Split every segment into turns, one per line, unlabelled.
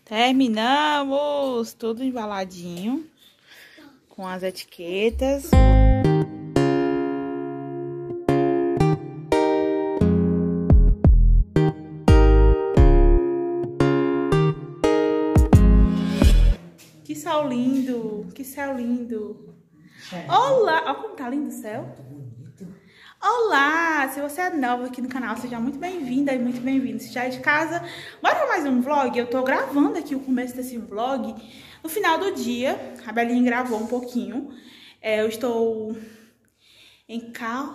Terminamos tudo embaladinho com as etiquetas. Que céu lindo, que céu lindo. Olá, olha como tá lindo o céu. Olá, se você é novo aqui no canal, seja muito bem-vinda e muito bem-vindo. Se já é de casa, bora pra mais um vlog. Eu tô gravando aqui o começo desse vlog no final do dia. A Belinha gravou um pouquinho. Eu estou em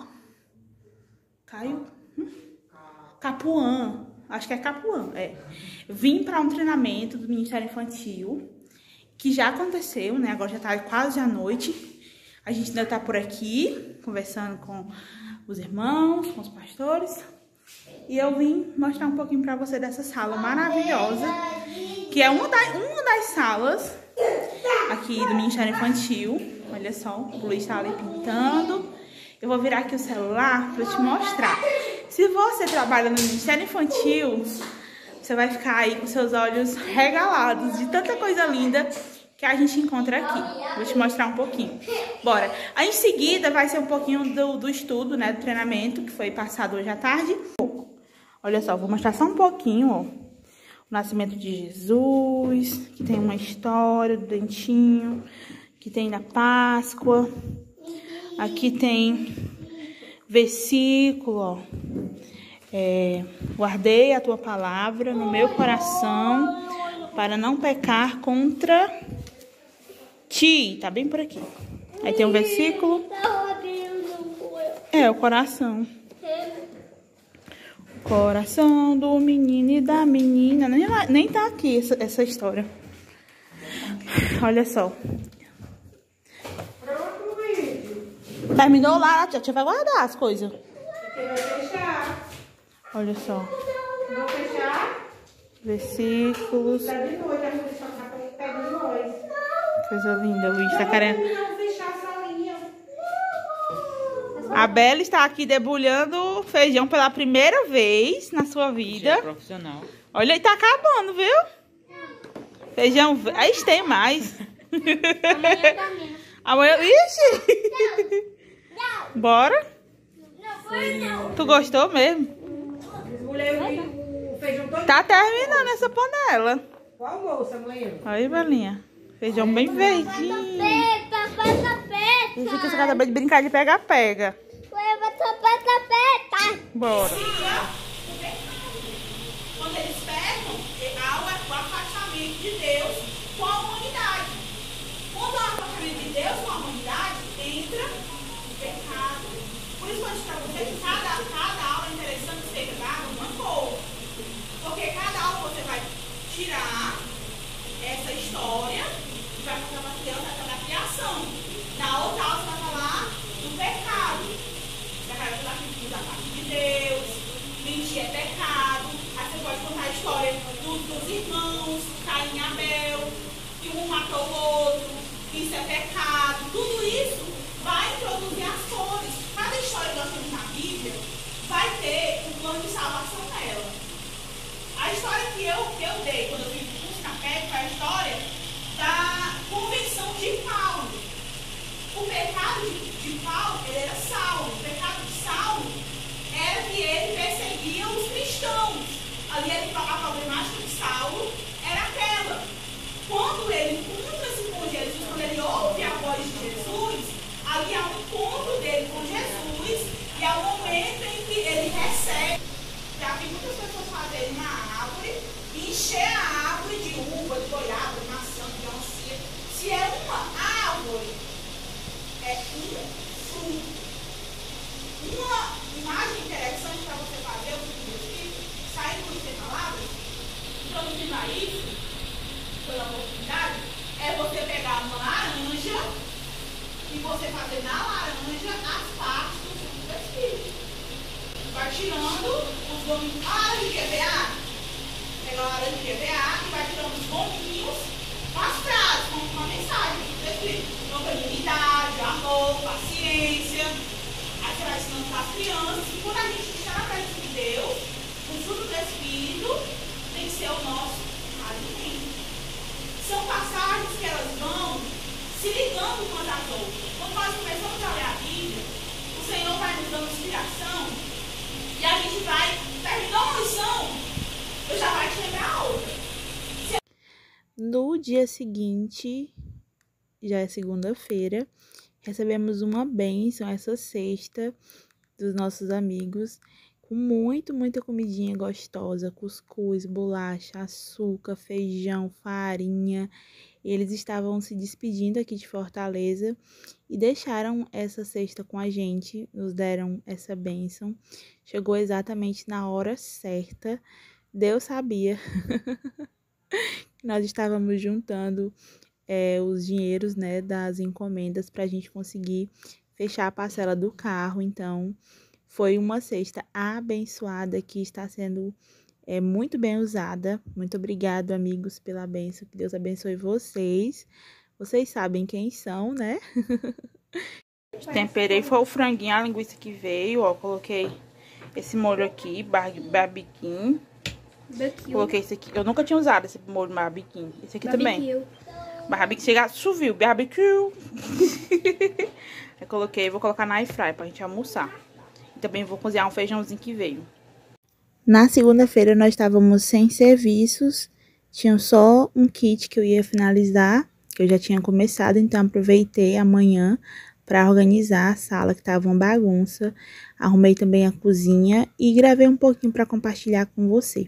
Capuã. Acho que é Capuã, Vim pra um treinamento do Ministério Infantil, que já aconteceu, né? Agora já tá quase à noite. A gente ainda tá por aqui, conversando com os irmãos, com os pastores. E eu vim mostrar um pouquinho pra você dessa sala maravilhosa, que é uma das salas aqui do Ministério Infantil. Olha só, o Luiz tá ali pintando. Eu vou virar aqui o celular pra te mostrar. Se você trabalha no Ministério Infantil, você vai ficar aí com seus olhos regalados de tanta coisa linda que a gente encontra aqui. Vou te mostrar um pouquinho. Bora. Aí, em seguida, vai ser um pouquinho do estudo, né? Do treinamento, que foi passado hoje à tarde. Olha só, vou mostrar só um pouquinho, ó. O nascimento de Jesus, que tem uma história do dentinho, que tem da Páscoa. Aqui tem versículo, ó. Guardei a tua palavra no meu coração para não pecar contra ti. Tá bem por aqui. Aí tem um versículo. O coração. O coração do menino e da menina. Nem tá aqui essa história. Olha só. Terminou lá, a tia vai guardar as coisas.
Vai fechar.
Olha só.
Vou fechar.
Versículos.
Tá de noite, a gente só tá pegando nós.
Coisa linda, o Luiz tá querendo.
Não, fechar a salinha.
A Bela está aqui debulhando feijão pela primeira vez na sua vida.
É profissional.
Olha, ele tá acabando, viu? Feijão. Aí tem mais.
Amanhã dá menos.
Amanhã. Ixi! Bora?
Não foi não.
Tu gostou mesmo?
Desmulhei o feijão todo.
Tá terminando essa panela.
Qual moça, amanhã?
Aí, Belinha. Feijão bem verdinho.
Papai tapeta.
Deixa que você acabou de brincar de pega-pega.
Papai tapeta.
Bora. Quando eles pegam, há o afastamento de Deus com a humanidade. Quando há o afastamento de Deus com a humanidade, entra o pecado. Por isso, eu acho para você que cada aula é interessante ser dada uma cor. Porque cada aula você vai tirar essa história e vai mostrar para a criança da criação. Na outra aula você vai falar do pecado. Vai falar da parte de Deus, mentir é pecado. Aí você pode contar a história dos irmãos, Caim e Abel, que um matou o outro, isso é pecado. Tudo isso vai introduzir as cores. Cada história que nós temos na Bíblia vai ter um plano de salvação nela. A história que eu dei quando eu fiz o curso na PEC foi a história da convenção de Paulo. O pecado de Paulo, ele era Saulo. O pecado de Saulo era que ele perseguia os cristãos. Ali a problemática de Saulo era aquela. Quando ele encontra-se com Jesus, quando ele ouve a voz de Jesus, ali há um encontro dele com Jesus e é o momento em que ele recebe. Já vi muitas pessoas fazerem uma árvore e encher a árvore de uva, de goiaba, de maçã, de melancia. Se é uma árvore, é um fruto. Uma imagem interessante para você fazer o seu Espírito, saindo de ter palavras, introduzindo a isso, pela oportunidade, é você pegar uma laranja e você fazer na laranja as partes do fruto do Espírito. Vai tirando os gominhos. A laranja de EVA, pega a laranja de EVA e vai tirando os gominhos com as frases, com uma mensagem do Espírito. Longanimidade, amor, paciência. Aí você vai ensinando para as crianças que quando a gente está na presença de Deus, o fruto do Espírito tem que ser o nosso alimento. inspiração. E a gente vai, terminou uma lição, eu já vai chegar a outra.
No dia seguinte, já é segunda-feira, recebemos uma bênção essa sexta dos nossos amigos, com muita comidinha gostosa, cuscuz, bolacha, açúcar, feijão, farinha. Eles estavam se despedindo aqui de Fortaleza e deixaram essa cesta com a gente, nos deram essa bênção. Chegou exatamente na hora certa. Deus sabia que nós estávamos juntando os dinheiros, né, das encomendas para a gente conseguir fechar a parcela do carro. Então, foi uma cesta abençoada que está sendo muito bem usada. Muito obrigado, amigos, pela bênção. Que Deus abençoe vocês. Vocês sabem quem são, né? Temperei foi o franguinho, a linguiça que veio, ó. Coloquei esse molho aqui, barbequim. Coloquei esse aqui. Eu nunca tinha usado esse molho barbequim. Esse aqui também. Barbecue. Chega, choveu, barbecue. Aí coloquei, vou colocar na air fry pra gente almoçar. E também vou cozinhar um feijãozinho que veio. Na segunda-feira nós estávamos sem serviços. Tinha só um kit que eu ia finalizar, que eu já tinha começado, então aproveitei amanhã para organizar a sala, que estava uma bagunça. Arrumei também a cozinha e gravei um pouquinho para compartilhar com você.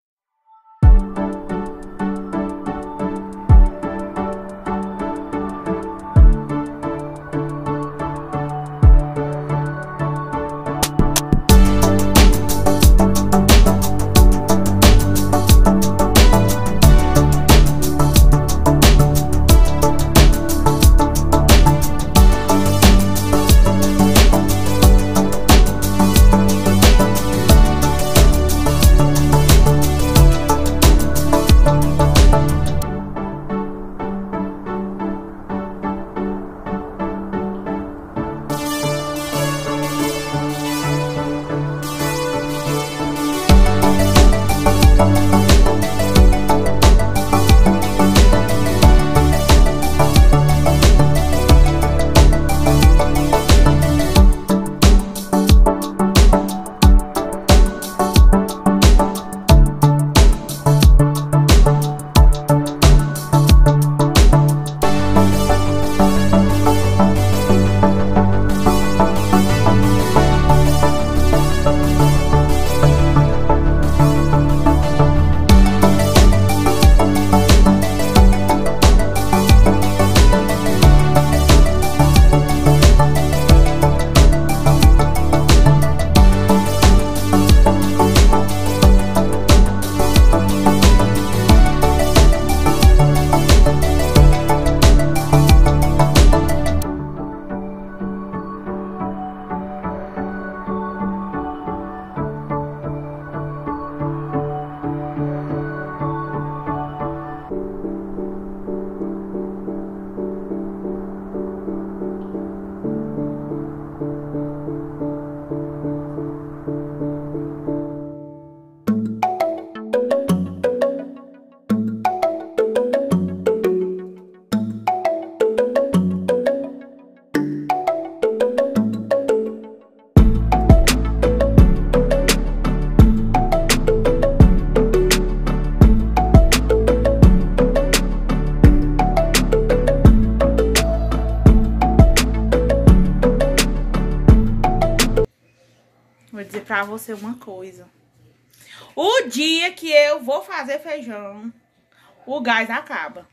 Vou dizer pra você uma coisa. O dia que eu vou fazer feijão, o gás acaba.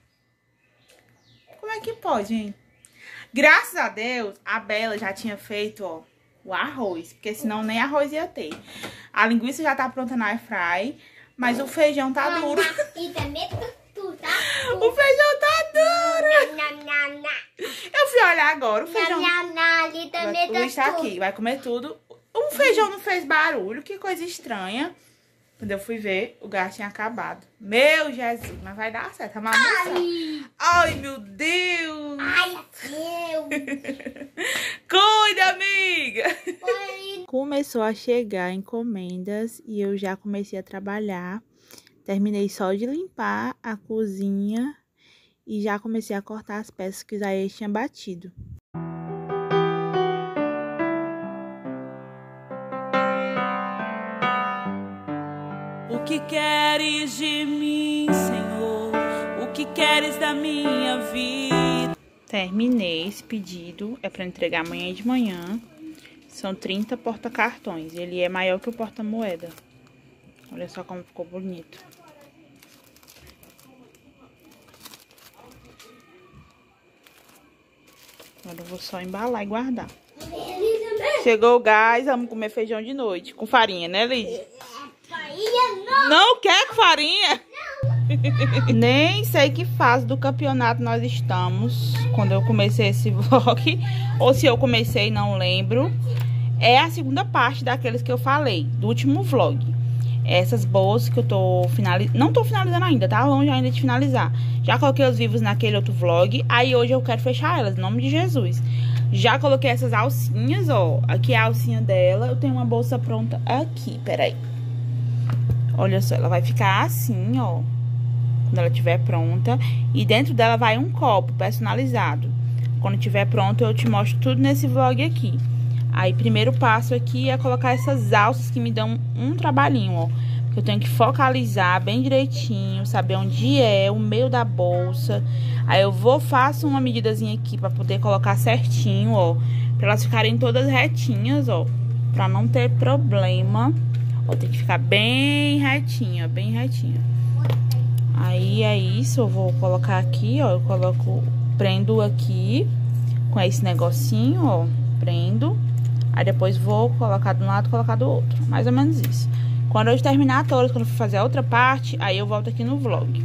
Como é que pode, hein? Graças a Deus, a Bela já tinha feito, ó, o arroz. Porque senão nem arroz ia ter. A linguiça já tá pronta na air fry, mas o feijão tá duro.
E também tu, tá?
O feijão tá duro. Eu fui olhar agora, o feijão...
Ali também
O Luiz tá aqui, vai comer tudo. O feijão não fez barulho, que coisa estranha. Quando eu fui ver, o gás tinha acabado. Meu Jesus, mas vai dar certo, vamos almoçar. Ai, meu Deus.
Ai, Deus.
Cuida, amiga.
Começou a chegar encomendas e eu já comecei a trabalhar. Terminei só de limpar a cozinha e já comecei a cortar as peças que o Isaías tinha batido. que queres de mim, Senhor? O que queres da minha vida? Terminei esse pedido, é para entregar amanhã de manhã. São 30 porta-cartões, ele é maior que o porta-moeda. Olha só como ficou bonito. Agora eu vou só embalar e guardar. Chegou o gás, vamos comer feijão de noite. Com farinha, né, Lídia?
Farinha não.
Não quer com farinha? Não. Nem sei que fase do campeonato nós estamos. Quando eu comecei esse vlog. Ou se eu comecei, não lembro. É a segunda parte daqueles que eu falei. Do último vlog. Essas bolsas que eu tô finalizando. Não tô finalizando ainda, tá longe ainda de finalizar. Já coloquei os vivos naquele outro vlog. Aí hoje eu quero fechar elas, em nome de Jesus. Já coloquei essas alcinhas, ó. Aqui é a alcinha dela. Eu tenho uma bolsa pronta aqui, peraí. Olha só, ela vai ficar assim, ó. Quando ela estiver pronta. E dentro dela vai um copo personalizado. Quando estiver pronto, eu te mostro tudo nesse vlog aqui. Aí, primeiro passo aqui é colocar essas alças que me dão um trabalhinho, ó. Porque eu tenho que focalizar bem direitinho, saber onde é o meio da bolsa. Aí eu faço uma medidazinha aqui pra poder colocar certinho, ó. Pra elas ficarem todas retinhas, ó. Pra não ter problema. Ó, tem que ficar bem retinha, bem retinha. Aí é isso, eu vou colocar aqui, ó. Eu prendo aqui com esse negocinho, ó. Prendo. Aí depois vou colocar de um lado e colocar do outro. Mais ou menos isso. Quando eu terminar todas, quando eu for fazer a outra parte, aí eu volto aqui no vlog.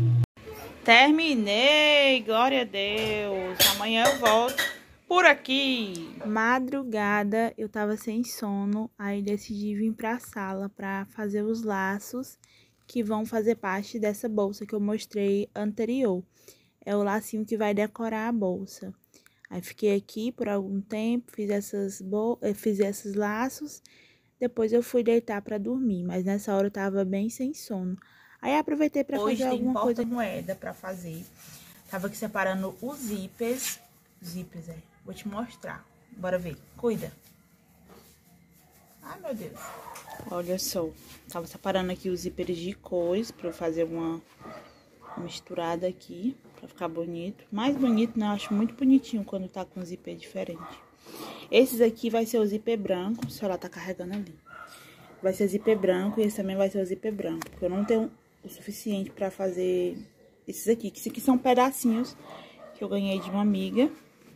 Terminei! Glória a Deus! Amanhã eu volto por aqui. Madrugada, eu tava sem sono. Aí decidi vir pra sala pra fazer os laços que vão fazer parte dessa bolsa que eu mostrei anterior. É o lacinho que vai decorar a bolsa. Aí fiquei aqui por algum tempo, fiz esses laços, depois eu fui deitar pra dormir, mas nessa hora eu tava bem sem sono. Aí aproveitei pra fazer alguma coisa. Hoje tem porta-moeda pra fazer. Tava aqui separando os zíperes. Vou te mostrar. Bora ver. Cuida. Ai, meu Deus. Olha só. Tava separando aqui os zíperes de cores pra eu fazer uma misturada aqui. Pra ficar bonito. Mais bonito, né? Eu acho muito bonitinho quando tá com zíper diferente. Esses aqui vai ser o zíper branco. Se ela tá carregando ali. Vai ser zíper branco e esse também vai ser o zíper branco. Porque eu não tenho o suficiente pra fazer esses aqui. Que esses aqui são pedacinhos que eu ganhei de uma amiga.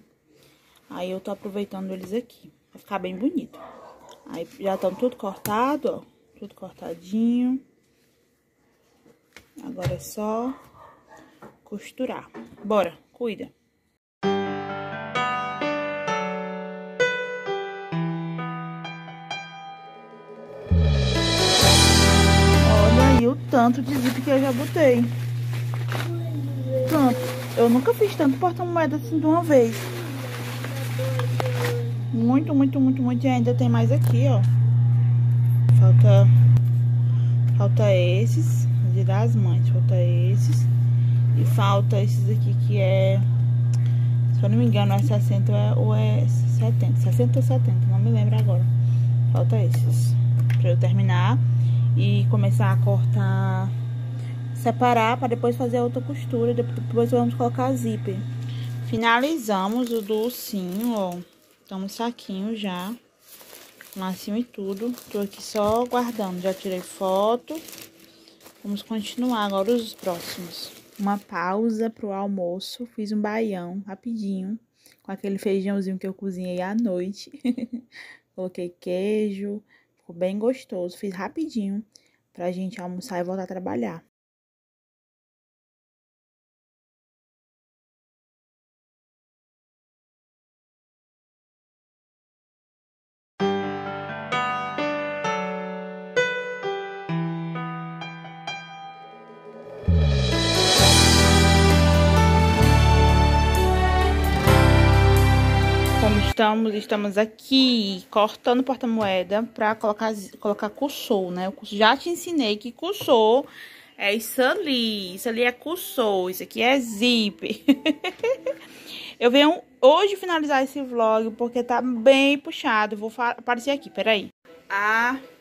Aí eu tô aproveitando eles aqui. Vai ficar bem bonito. Aí já estão tudo cortado, ó. Tudo cortadinho. Agora é só costurar. Bora, cuida. Olha aí o tanto de zíper que eu já botei. Tanto. Eu nunca fiz tanto porta-moeda assim de uma vez. Muito, muito, muito, muito. E ainda tem mais aqui, ó. Falta esses. Dia das Mães. Falta esses. E falta esses aqui que é... Se eu não me engano, é 60 ou é 70. 60 ou 70, não me lembro agora. Falta esses. Pra eu terminar e começar a cortar... Separar pra depois fazer a outra costura. Depois vamos colocar zíper. Finalizamos o do ursinho, ó. Estamos saquinho já. Lacinho e tudo. Tô aqui só guardando. Já tirei foto. Vamos continuar agora os próximos. Uma pausa pro almoço. Fiz um baião rapidinho. Com aquele feijãozinho que eu cozinhei à noite. Coloquei queijo. Ficou bem gostoso. Fiz rapidinho pra gente almoçar e voltar a trabalhar. Estamos aqui cortando porta-moeda pra colocar cursor, né? Já te ensinei que cursor é isso ali. Isso ali é cursor, isso aqui é zíper. Eu venho hoje finalizar esse vlog porque tá bem puxado. Vou aparecer aqui, peraí.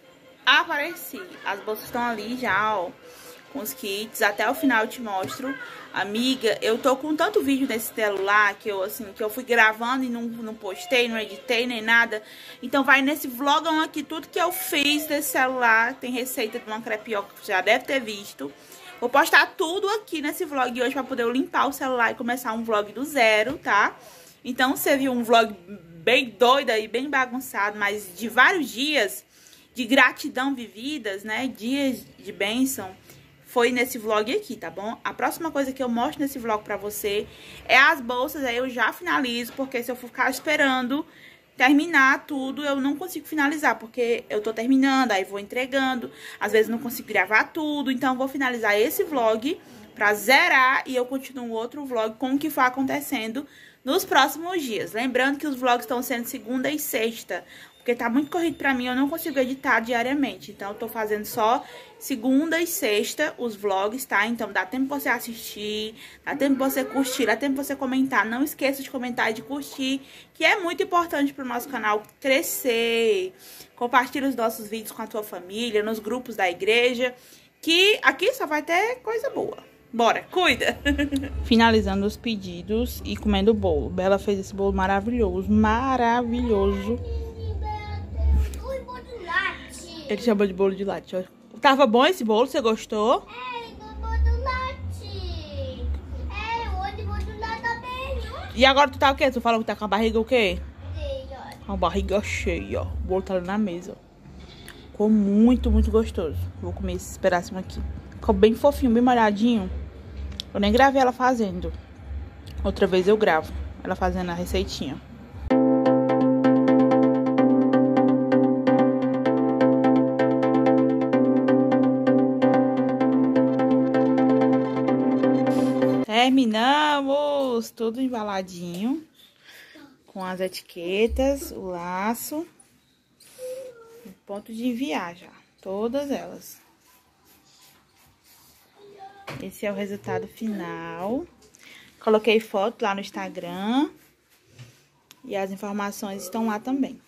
Apareci. As bolsas estão ali já, ó, com os kits. Até o final eu te mostro. Amiga, eu tô com tanto vídeo nesse celular que eu fui gravando e não postei, não editei nem nada. Então vai nesse vlogão aqui tudo que eu fiz desse celular. Tem receita de uma crepioca que você já deve ter visto. Vou postar tudo aqui nesse vlog hoje pra poder eu limpar o celular e começar um vlog do zero, tá? Então você viu um vlog bem doido aí, bem bagunçado, mas de vários dias de gratidão vividas, né? Dias de bênção. Foi nesse vlog aqui, tá bom? A próxima coisa que eu mostro nesse vlog pra você é as bolsas. Aí eu já finalizo, porque se eu for ficar esperando terminar tudo, eu não consigo finalizar, porque eu tô terminando, aí vou entregando. Às vezes não consigo gravar tudo, então eu vou finalizar esse vlog pra zerar e eu continuo outro vlog com o que for acontecendo nos próximos dias. Lembrando que os vlogs estão sendo segunda e sexta, porque tá muito corrido pra mim, eu não consigo editar diariamente. Então eu tô fazendo só segunda e sexta os vlogs, tá? Então dá tempo pra você assistir, dá tempo pra você curtir, dá tempo pra você comentar. Não esqueça de comentar e de curtir, que é muito importante pro nosso canal crescer. Compartilha os nossos vídeos com a tua família, nos grupos da igreja, que aqui só vai ter coisa boa. Bora, cuida! Finalizando os pedidos e comendo o bolo. Bela fez esse bolo maravilhoso, maravilhoso. Ele chamou de bolo de latte. Tava bom esse bolo? Você gostou?
Bolo de latte. O bolo de latte também.
E agora tu tá o quê? Tu falou que tá com a barriga o quê? Com a barriga cheia, ó. O bolo tá ali na mesa, ó. Ficou muito, muito gostoso. Vou comer esse pedacinho aqui. Ficou bem fofinho, bem molhadinho. Eu nem gravei ela fazendo. Outra vez eu gravo ela fazendo a receitinha. Terminamos tudo embaladinho, com as etiquetas, o laço, o ponto de enviar já, todas elas. Esse é o resultado final. Coloquei foto lá no Instagram e as informações estão lá também.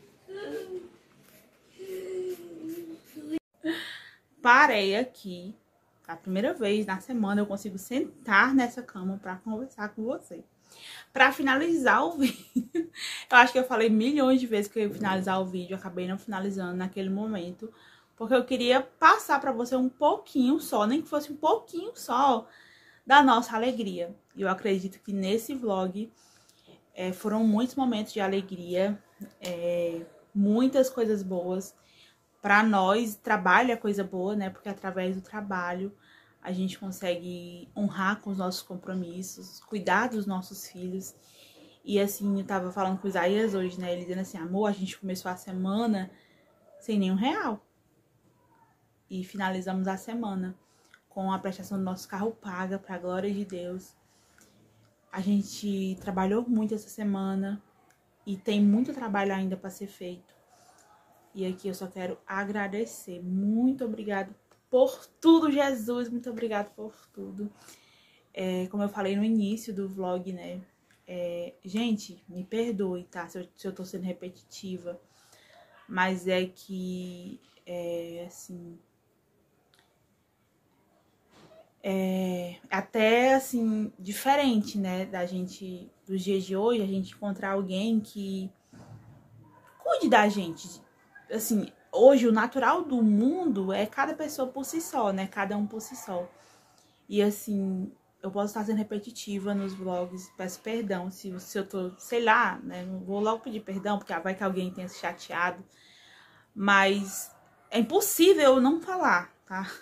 Parei aqui. A primeira vez na semana eu consigo sentar nessa cama pra conversar com você. Pra finalizar o vídeo. Eu acho que eu falei milhões de vezes que eu ia finalizar o vídeo. Acabei não finalizando naquele momento. Porque eu queria passar pra você um pouquinho só, nem que fosse um pouquinho só, da nossa alegria. E eu acredito que nesse vlog foram muitos momentos de alegria. Muitas coisas boas. Pra nós, trabalho é coisa boa, né? Porque através do trabalho a gente consegue honrar com os nossos compromissos, cuidar dos nossos filhos. E assim, eu tava falando com o Isaías hoje, né? Ele dizendo assim, amor, a gente começou a semana sem nenhum real. E finalizamos a semana com a prestação do nosso carro paga, pra glória de Deus. A gente trabalhou muito essa semana e tem muito trabalho ainda pra ser feito. E aqui eu só quero agradecer. Muito obrigado por tudo, Jesus. Muito obrigado por tudo. Como eu falei no início do vlog, né? Gente, me perdoe, tá? Se eu tô sendo repetitiva. Mas é que, assim... até, assim, diferente, né? Da gente, dos dias de hoje, a gente encontrar alguém que cuide da gente. Assim, hoje o natural do mundo é cada pessoa por si só, né? Cada um por si só. E assim, eu posso estar sendo repetitiva nos vlogs, peço perdão se eu tô, sei lá, né? Não vou logo pedir perdão, porque vai que alguém tenha se chateado. Mas é impossível eu não falar, tá?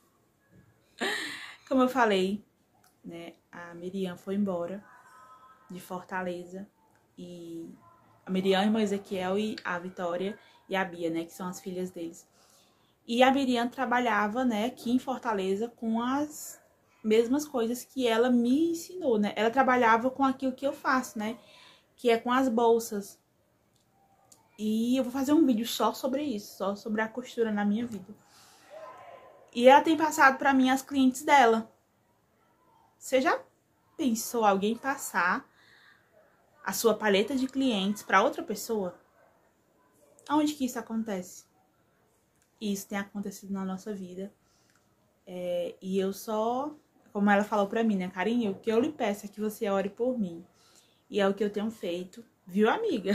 Como eu falei, né? A Miriam foi embora de Fortaleza. E a Miriam, irmã Ezequiel e a Vitória e a Bia, né, que são as filhas deles. E a Miriam trabalhava, né, aqui em Fortaleza com as mesmas coisas que ela me ensinou, né? Ela trabalhava com aquilo que eu faço, né, que é com as bolsas. E eu vou fazer um vídeo só sobre isso, só sobre a costura na minha vida. E ela tem passado pra mim as clientes dela. Você já pensou alguém passar a sua paleta de clientes pra outra pessoa? Aonde que isso acontece? isso tem acontecido na nossa vida. E eu só, como ela falou pra mim, né, Carinha, o que eu lhe peço é que você ore por mim. E é o que eu tenho feito, viu, amiga?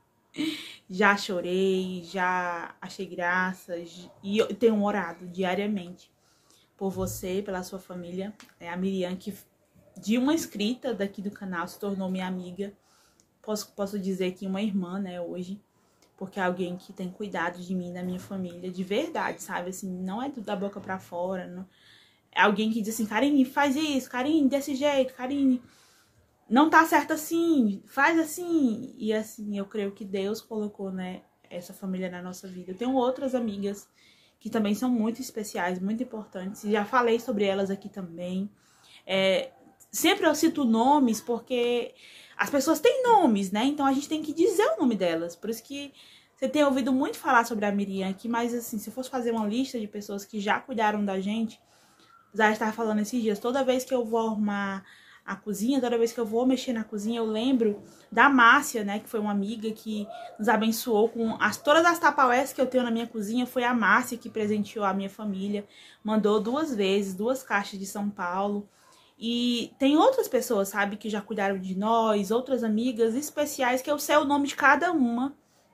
Já chorei, já achei graça, e eu tenho orado diariamente por você, pela sua família. É a Miriam, que de uma inscrita daqui do canal se tornou minha amiga. Posso dizer que uma irmã, né, hoje. Porque é alguém que tem cuidado de mim, da minha família, de verdade, sabe? Assim, não é da boca pra fora. Não... É alguém que diz assim, Karine, faz isso, Karine, desse jeito, Karine, não tá certo assim, faz assim. E assim, eu creio que Deus colocou, né, essa família na nossa vida. Eu tenho outras amigas que também são muito especiais, muito importantes. Já falei sobre elas aqui também. Sempre eu cito nomes porque as pessoas têm nomes, né? Então a gente tem que dizer o nome delas. Por isso que você tem ouvido muito falar sobre a Miriam aqui, mas assim, se eu fosse fazer uma lista de pessoas que já cuidaram da gente, já estava falando esses dias, toda vez que eu vou arrumar a cozinha, toda vez que eu vou mexer na cozinha, eu lembro da Márcia, né, que foi uma amiga que nos abençoou com todas as tapaués que eu tenho na minha cozinha. Foi a Márcia que presenteou a minha família, mandou 2 vezes, 2 caixas de São Paulo. E tem outras pessoas, sabe, que já cuidaram de nós, outras amigas especiais, que eu sei o nome de cada uma.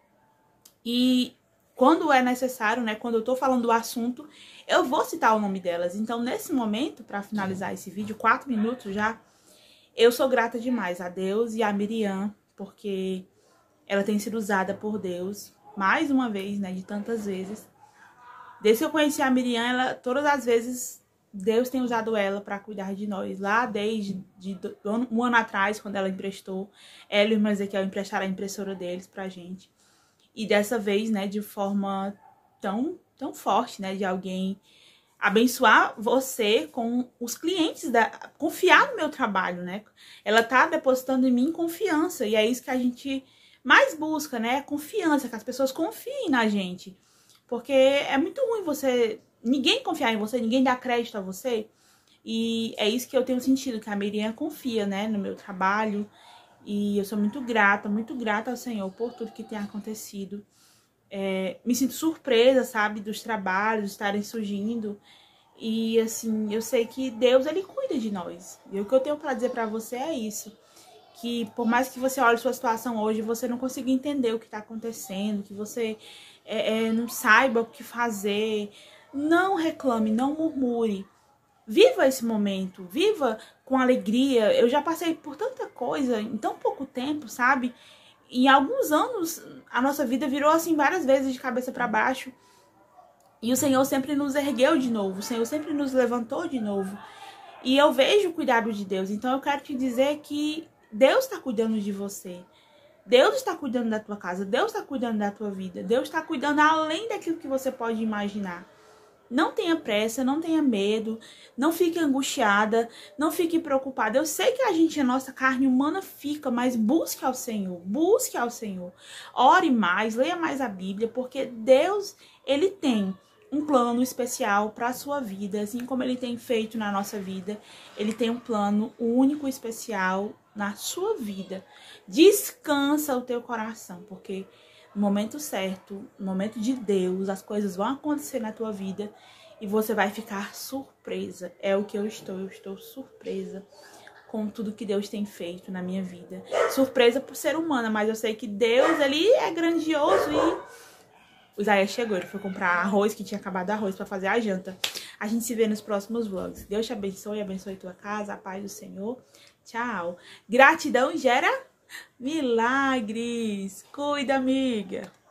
E quando é necessário, né, quando eu tô falando do assunto, eu vou citar o nome delas. Então, nesse momento, para finalizar esse vídeo, 4 minutos já, eu sou grata demais a Deus e a Miriam, porque ela tem sido usada por Deus, mais uma vez, né, de tantas vezes. Desde que eu conheci a Miriam, todas as vezes, Deus tem usado ela para cuidar de nós. Lá desde um ano atrás, quando ela emprestou, ela e o irmão Ezequiel emprestaram a impressora deles pra gente. E dessa vez, né, de forma tão forte, né, de alguém abençoar você com os clientes, confiar no meu trabalho, né? Ela tá depositando em mim confiança, e é isso que a gente mais busca, né? Confiança, que as pessoas confiem na gente. Porque é muito ruim ninguém confiar em você, ninguém dá crédito a você. E é isso que eu tenho sentido, que a Miriam confia, né, no meu trabalho. E eu sou muito grata ao Senhor por tudo que tem acontecido. Me sinto surpresa, sabe, dos trabalhos estarem surgindo. E, assim, eu sei que Deus, Ele cuida de nós. E o que eu tenho pra dizer pra você é isso. Que por mais que você olhe sua situação hoje, você não consiga entender o que tá acontecendo, que você não saiba o que fazer, não reclame, não murmure. Viva esse momento, viva com alegria. Eu já passei por tanta coisa em tão pouco tempo, sabe? Em alguns anos, a nossa vida virou assim várias vezes de cabeça para baixo. E o Senhor sempre nos ergueu de novo, o Senhor sempre nos levantou de novo. E eu vejo o cuidado de Deus. Então eu quero te dizer que Deus está cuidando de você. Deus está cuidando da tua casa, Deus está cuidando da tua vida. Deus está cuidando além daquilo que você pode imaginar. Não tenha pressa, não tenha medo, não fique angustiada, não fique preocupada. Eu sei que a nossa carne humana fica, mas busque ao Senhor, busque ao Senhor. Ore mais, leia mais a Bíblia, porque Deus, Ele tem um plano especial para a sua vida, assim como Ele tem feito na nossa vida. Ele tem um plano único, especial na sua vida. Descansa o teu coração, porque no momento certo, no momento de Deus, as coisas vão acontecer na tua vida e você vai ficar surpresa. É o que eu estou surpresa com tudo que Deus tem feito na minha vida. Surpresa por ser humana, mas eu sei que Deus, Ele é grandioso. E o Isaías chegou, ele foi comprar arroz, que tinha acabado arroz, para fazer a janta. A gente se vê nos próximos vlogs. Deus te abençoe, abençoe tua casa, a paz do Senhor. Tchau. Gratidão gera milagres. Cuida, amiga.